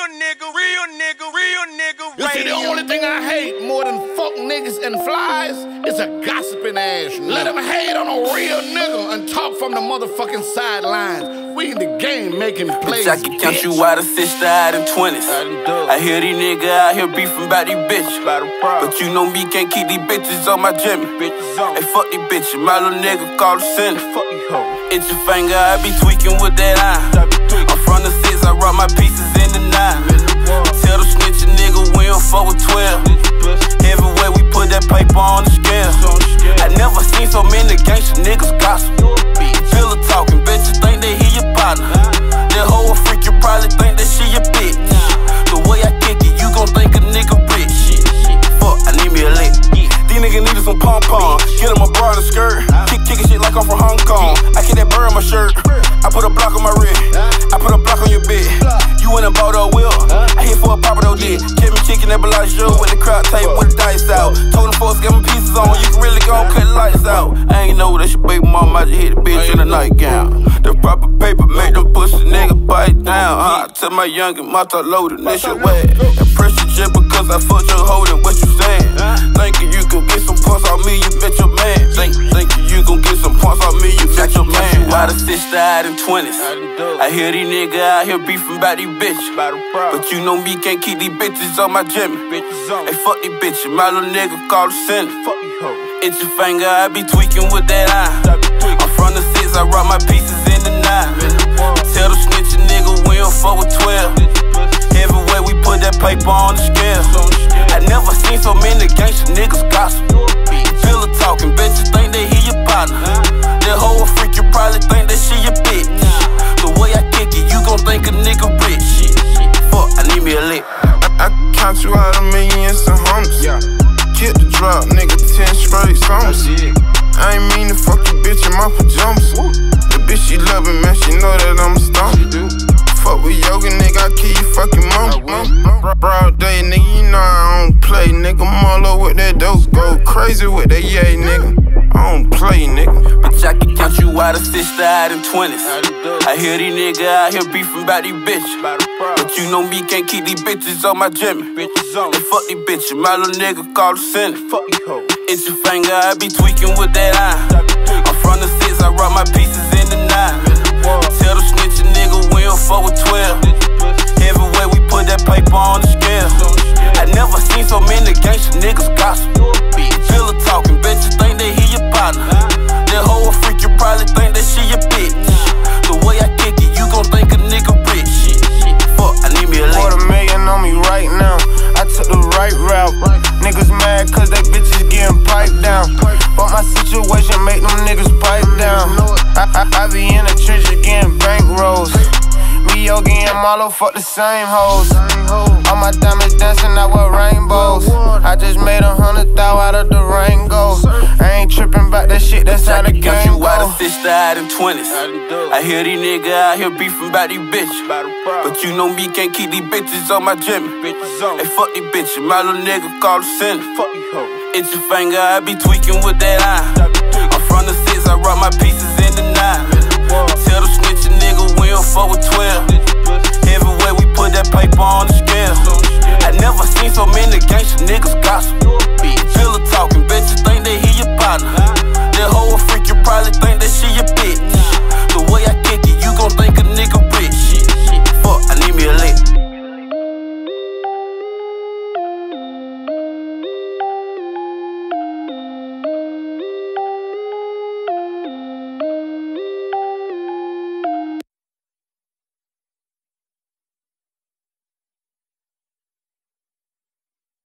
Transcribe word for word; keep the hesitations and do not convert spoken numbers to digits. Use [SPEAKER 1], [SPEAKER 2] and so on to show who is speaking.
[SPEAKER 1] nigga, real nigga, real nigga.
[SPEAKER 2] You see, the only thing I hate more than fuck niggas and flies is a gossiping ass. Let them hate on a real nigga and talk from the motherfucking sidelines. We in the game making plays.
[SPEAKER 3] Bitch, I can count you out of sister out in twenties. I hear these niggas out here beefing about these bitches. But you know me, can't keep these bitches on my Jimmy. Hey, fuck these bitches, my little nigga called a sinner. Itch your finger, I be tweaking with that eye. I'm from the six, I rock my pieces in the nine. Tell the snitch a nigga we don't fuck with twelve. Everywhere we put that paper on the scale. I never seen so many gangsta niggas gossip. Pillow talking, bitches think they hear your partner. That hoe a freak, you probably think that she your bitch. The way I kick it, you gon' think a nigga rich. Fuck, I need me a lick. These niggas needed some pom-pom. Get him a bra and a skirt. Kick, kickin' shit like I'm from Hong Kong. I keep that bird in my shirt. I put a block on my wrist. I put a block on your bed. You went and bought a wheel. I hit for a papa though dick. Kept me chicken that Bellagio with the crowd tape with the dice out. Told them folks get my pieces on. You can really go and cut the lights out. I ain't know that your baby mama just hit the bitch in a nightgown. The proper paper make them pussy nigga bite down. Huh? I tell my youngin' my top loaded, this your way. And pressure just because I fucked your holding. What you saying? Thinking you can get some points on me, you bet your man. Think, thinking you gon' get some points on me, you bet your man. You out of sister out in twenties. I hear these niggas out here beefing about these bitches. But you know me, can't keep these bitches on my Jimmy. Hey, fuck these bitches, my little nigga called a sinner. Itch your finger, I be tweaking with that eye. I'm from the six, I rock my pieces in the nine. Tell the snitch a nigga we don't fuck with twelve. Everywhere we put that paper on the scale. I never seen so many gangsta niggas gossip. Pillow talking, bitches think they hear your partner. That hoe a freak, you probably think that she your bitch. The way I kick it, you gon' think a nigga rich. Fuck, I need me a lick.
[SPEAKER 4] I, I count you out of millions and hundreds. Yeah. Get the drop, nigga, ten straight songs. I ain't mean to fuck your bitch in my pajamas. The bitch she loving, man, she know that I'm a stomp. Fuck with Yogii, nigga, I kill you fucking mama. Broad day, nigga, you know I don't play, nigga. Marlo with that dope, go crazy with that yay, nigga. I don't play, nigga.
[SPEAKER 3] Bitch, I can count you out of sister out in twenties. I hear these niggas out here beefing about these bitches. But you know me, can't keep these bitches on my Jimmy. Hey, fuck these bitches, my little nigga called a sinner. Itch your finger, I be tweaking with that eye. I'm from the six, I rock my pieces in the nine. Tell the snitch a nigga we don't fuck with twelve. Everywhere we put that paper on the scale. I never seen so many gangsta niggas gossip. Pillow talking, bitches think they hear your partner. That hoe a freak, you probably think that she your bitch. The way I kick it, you gon' think a nigga rich. Fuck, I need me a lick.
[SPEAKER 4] Quarter million on me right now. I took the right route. Niggas mad cause they bitches getting piped down. But my situation make them niggas pipe down. I, I, I be in the trenches getting bankrolls. Me, Yogii, and Marlo fuck the same hoes. All my diamonds dancing out with rainbows. I just made a hundred thou out of the rain goes. I ain't tripping about that shit, that's how the game go.
[SPEAKER 3] You out of sister out in twenties. I hear these niggas out here beefing about these bitches. But you know me, can't keep these bitches on my Jimmy. Hey, fuck these bitches, my little nigga called a sinner. Itch your finger, I be tweaking with that eye. I'm from the six, I rock my pieces in the nine. Tell the snitch a nigga we don't fuck with twelve.